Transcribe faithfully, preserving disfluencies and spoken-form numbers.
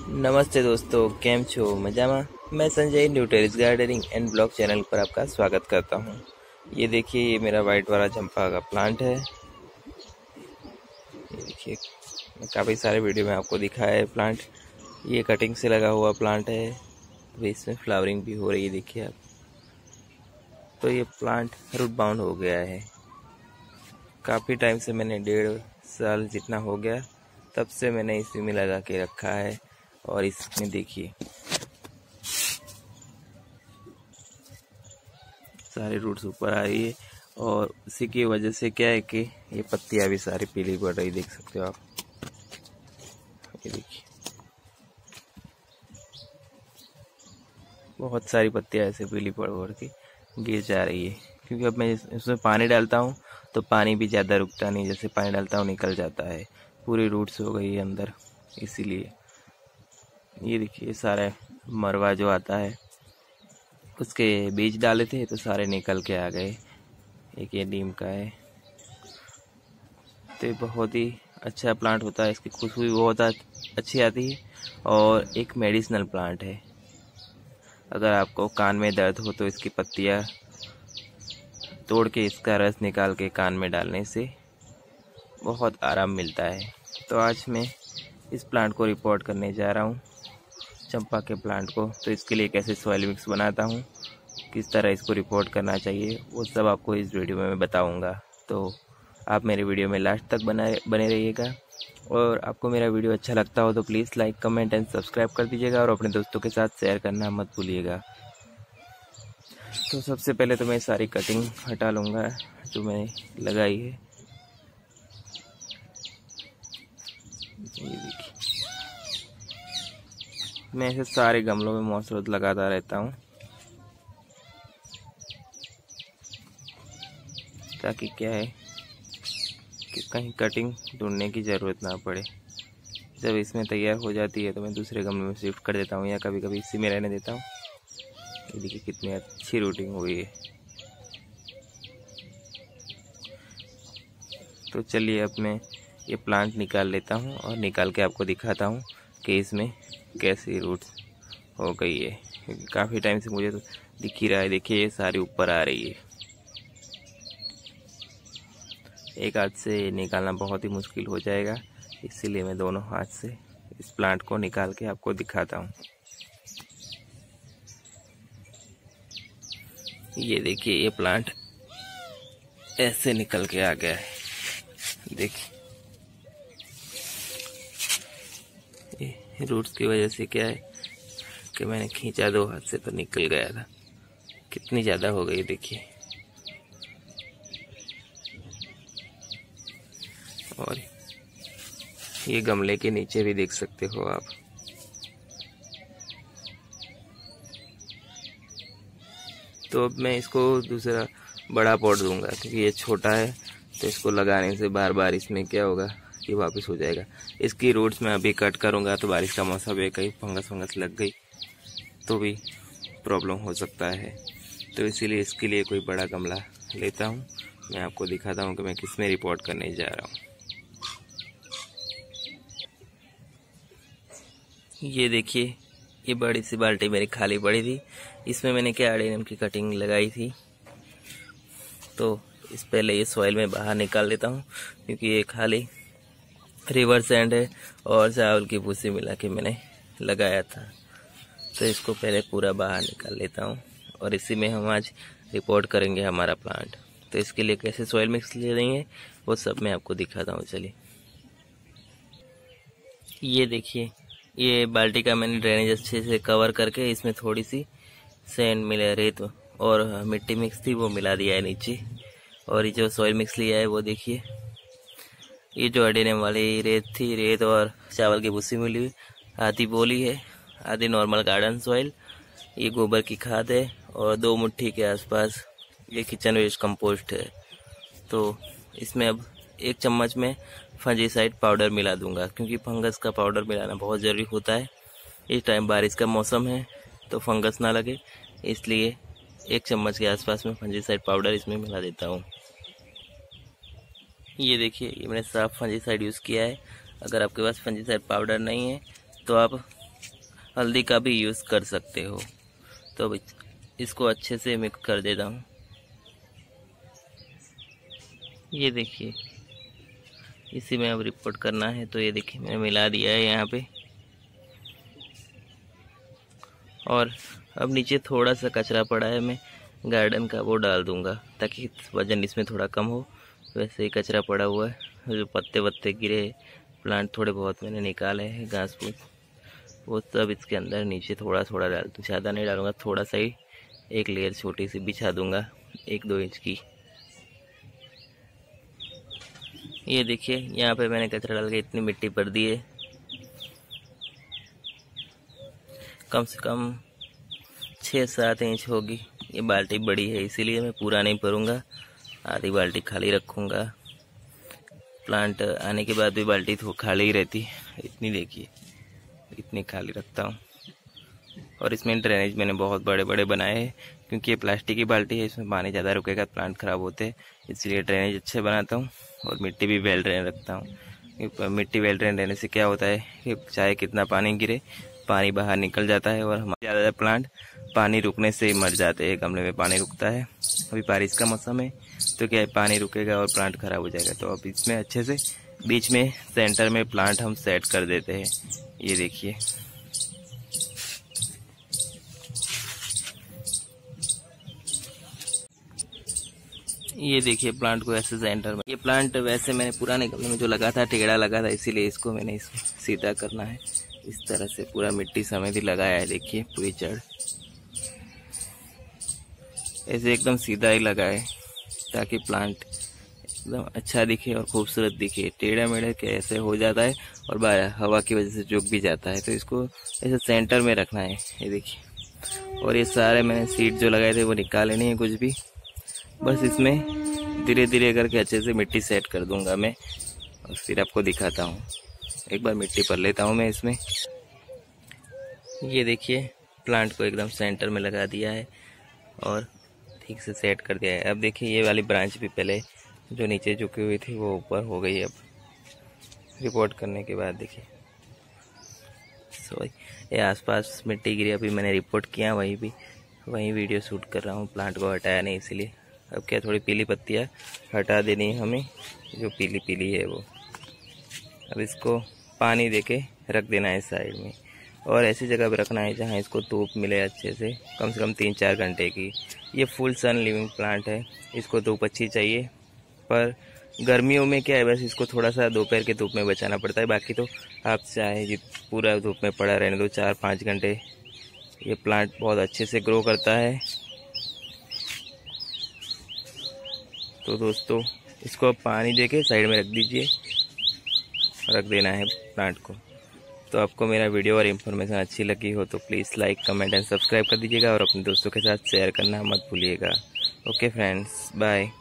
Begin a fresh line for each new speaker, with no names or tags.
नमस्ते दोस्तों, केम छो मजामा। मैं Sanjay new terrace gardening and blog channel पर आपका स्वागत करता हूं। ये देखिए, ये मेरा वाइट वाला चंपा का प्लांट है। ये देखिए, काफ़ी सारे वीडियो में आपको दिखाया है प्लांट। ये कटिंग से लगा हुआ प्लांट है, अभी इसमें फ्लावरिंग भी हो रही है। देखिए आप, तो ये प्लांट रूट बाउंड हो गया है। काफ़ी टाइम से, मैंने डेढ़ साल जितना हो गया, तब से मैंने इसी में लगा के रखा है। और इसमें देखिए सारे रूट्स ऊपर आ रही है, और उसी की वजह से क्या है कि ये पत्तियां भी सारी पीली पड़ रही, देख सकते हो आप। ये देखिए, बहुत सारी पत्तियां ऐसे पीली पड़ पड़ के गिर जा रही है, क्योंकि अब मैं इसमें पानी डालता हूँ तो पानी भी ज़्यादा रुकता नहीं। जैसे पानी डालता हूँ निकल जाता है, पूरी रूट्स हो गई है अंदर, इसीलिए। ये देखिए, सारा मरवा जो आता है, उसके बीज डाले थे तो सारे निकल के आ गए। एक ये नीम का है, तो ये बहुत ही अच्छा प्लांट होता है। इसकी खुशबू भी बहुत अच्छी आती है, और एक मेडिसिनल प्लांट है। अगर आपको कान में दर्द हो तो इसकी पत्तियां तोड़ के इसका रस निकाल के कान में डालने से बहुत आराम मिलता है। तो आज मैं इस प्लांट को रिपोर्ट करने जा रहा हूँ, चंपा के प्लांट को। तो इसके लिए कैसे सॉइल मिक्स बनाता हूँ, किस तरह इसको रिपोर्ट करना चाहिए, वो सब आपको इस वीडियो में मैं बताऊँगा। तो आप मेरे वीडियो में लास्ट तक बना बने रहिएगा। और आपको मेरा वीडियो अच्छा लगता हो तो please like, comment and subscribe कर दीजिएगा, और अपने दोस्तों के साथ शेयर करना मत भूलिएगा। तो सबसे पहले तो मैं सारी कटिंग हटा लूँगा जो मैंने लगाई है। ये देखिए, मैं ऐसे सारे गमलों में मौसरूद लगाता रहता हूँ, ताकि क्या है कि कहीं कटिंग ढूंढने की ज़रूरत ना पड़े। जब इसमें तैयार हो जाती है तो मैं दूसरे गमले में शिफ्ट कर देता हूँ, या कभी कभी इसी में रहने देता हूँ। ये देखिए कितनी अच्छी रूटिंग हुई है। तो चलिए, अब मैं ये प्लांट निकाल लेता हूँ और निकाल के आपको दिखाता हूँ कि इसमें कैसी रूट्स हो गई है, क्योंकि काफ़ी टाइम से मुझे तो दिख ही रहा है। देखिए, ये सारी ऊपर आ रही है। एक हाथ से निकालना बहुत ही मुश्किल हो जाएगा, इसीलिए मैं दोनों हाथ से इस प्लांट को निकाल के आपको दिखाता हूँ। ये देखिए, ये प्लांट ऐसे निकल के आ गया है। देखिए, ये रूट्स की वजह से क्या है कि मैंने खींचा दो हाथ से तो निकल गया था। कितनी ज़्यादा हो गई देखिए। और ये गमले के नीचे भी देख सकते हो आप। तो अब मैं इसको दूसरा बड़ा पॉट दूंगा, क्योंकि ये छोटा है, तो इसको लगाने से बार बार इसमें क्या होगा कि वापस हो जाएगा। इसकी रूट्स मैं अभी कट करूंगा तो बारिश का मौसम है, कहीं फंगस फंगस लग गई तो भी प्रॉब्लम हो सकता है। तो इसीलिए इसके लिए कोई बड़ा गमला लेता हूँ। मैं आपको दिखाता हूँ कि मैं किस में रिपोर्ट करने जा रहा हूँ। ये देखिए, ये बड़ी सी बाल्टी मेरी खाली पड़ी थी, इसमें मैंने क्या एडेनियम की कटिंग लगाई थी। तो इस पहले ये सॉइल में बाहर निकाल लेता हूँ, क्योंकि ये खाली रिवर सैंड है और चावल की भूसी मिला के मैंने लगाया था। तो इसको पहले पूरा बाहर निकाल लेता हूँ, और इसी में हम आज रिपोर्ट करेंगे हमारा प्लांट। तो इसके लिए कैसे सॉइल मिक्स ले लेंगे वो सब मैं आपको दिखाता हूँ। चलिए, ये देखिए, ये बाल्टी का मैंने ड्रेनेज अच्छे से कवर करके इसमें थोड़ी सी सैंड मिला, रेत और मिट्टी मिक्स थी, वो मिला दिया है नीचे। और ये जो सॉइल मिक्स लिया है वो देखिए, ये जो एडेनियम वाली रेत थी, रेत और चावल की भूसी मिली हुई, आधी बोली है, आधी नॉर्मल गार्डन सॉइल। ये गोबर की खाद है, और दो मुट्ठी के आसपास ये किचन वेस्ट कंपोस्ट है। तो इसमें अब एक चम्मच में फंजीसाइड पाउडर मिला दूंगा, क्योंकि फंगस का पाउडर मिलाना बहुत ज़रूरी होता है। इस टाइम बारिश का मौसम है तो फंगस ना लगे, इसलिए एक चम्मच के आसपास में फंजीसाइड पाउडर इसमें मिला देता हूँ। ये देखिए, ये मैंने साफ फंजीसाइड यूज़ किया है। अगर आपके पास फंजीसाइड पाउडर नहीं है तो आप हल्दी का भी यूज़ कर सकते हो। तो अब इसको अच्छे से मिक्स कर देता हूँ। ये देखिए, इसी में अब रिपोर्ट करना है। तो ये देखिए मैंने मिला दिया है यहाँ पे। और अब नीचे थोड़ा सा कचरा पड़ा है, मैं गार्डन का वो डाल दूंगा ताकि वजन इसमें थोड़ा कम हो। वैसे ही कचरा पड़ा हुआ है, जो पत्ते वत्ते गिरे प्लांट थोड़े बहुत मैंने निकाले हैं, घास फूस, वो सब इसके अंदर नीचे थोड़ा थोड़ा डाल दूँ। ज़्यादा नहीं डालूंगा, थोड़ा सा ही एक लेयर छोटी सी बिछा दूंगा, एक दो इंच की। ये देखिए यहाँ पे मैंने कचरा डाल के इतनी मिट्टी भर दी है। कम से कम छः सात इंच होगी। ये बाल्टी बड़ी है इसीलिए मैं पूरा नहीं भरूंगा, आधी बाल्टी खाली रखूंगा। प्लांट आने के बाद भी बाल्टी तो खाली ही रहती है। इतनी देखिए, इतनी खाली रखता हूँ। और इसमें ड्रेनेज मैंने बहुत बड़े बड़े बनाए हैं, क्योंकि ये प्लास्टिक की बाल्टी है, इसमें पानी ज़्यादा रुकेगा प्लांट ख़राब होते हैं, इसलिए ड्रेनेज अच्छे बनाता हूँ। और मिट्टी भी वेल ड्रेन रखता हूँ। मिट्टी वेल ड्रेन रहने से क्या होता है कि चाहे कितना पानी गिरे, पानी बाहर निकल जाता है। और हमारे ज़्यादातर प्लांट पानी रुकने से मर जाते हैं। गमले में पानी रुकता है, अभी बारिश का मौसम है तो क्या है, पानी रुकेगा और प्लांट ख़राब हो जाएगा। तो अब इसमें अच्छे से बीच में सेंटर में प्लांट हम सेट कर देते हैं। ये देखिए, ये देखिए प्लांट को ऐसे सेंटर में। ये प्लांट वैसे मैंने पुराने गमले में जो लगा था टेढ़ा लगा था, इसीलिए इसको मैंने इसमें सीधा करना है। इस तरह से पूरा मिट्टी समेत ही लगाया है। देखिए पूरी जड़ ऐसे एकदम सीधा ही लगाए, ताकि प्लांट एकदम अच्छा दिखे और खूबसूरत दिखे। टेढ़ा मेढ़ा के ऐसे हो जाता है और बाहर हवा की वजह से झुक भी जाता है, तो इसको ऐसे सेंटर में रखना है। ये देखिए, और ये सारे मैंने सीड जो लगाए थे वो निकाले नहीं है कुछ भी, बस इसमें धीरे धीरे करके अच्छे से मिट्टी सेट कर दूंगा मैं। और फिर आपको दिखाता हूँ, एक बार मिट्टी भर लेता हूँ मैं इसमें। ये देखिए प्लांट को एकदम सेंटर में लगा दिया है और ठीक से सेट कर दिया है। अब देखिए ये वाली ब्रांच भी पहले जो नीचे झुकी हुई थी वो ऊपर हो गई है। अब रिपोर्ट करने के बाद देखिए, सो ये आसपास मिट्टी गिरी, अभी मैंने रिपोर्ट किया, वहीं भी वहीं वीडियो शूट कर रहा हूँ। प्लांट को हटाया नहीं इसीलिए। अब क्या थोड़ी पीली पत्तियाँ हटा देनी है हमें, जो पीली पीली है वो। अब इसको पानी देके रख देना है साइड में, और ऐसी जगह पे रखना है जहाँ इसको धूप मिले अच्छे से, कम से कम तीन चार घंटे की। ये फुल सन लिविंग प्लांट है, इसको धूप अच्छी चाहिए। पर गर्मियों में क्या है, बस इसको थोड़ा सा दोपहर के धूप में बचाना पड़ता है। बाकी तो आप चाहे जित पूरा धूप में पड़ा रहने दो चार पाँच घंटे, ये प्लांट बहुत अच्छे से ग्रो करता है। तो दोस्तों इसको अब पानी देके साइड में रख दीजिए, रख देना है प्लांट को। तो आपको मेरा वीडियो और इन्फॉर्मेशन अच्छी लगी हो तो please like comment and subscribe कर दीजिएगा, और अपने दोस्तों के साथ शेयर करना मत भूलिएगा। Okay friends, bye.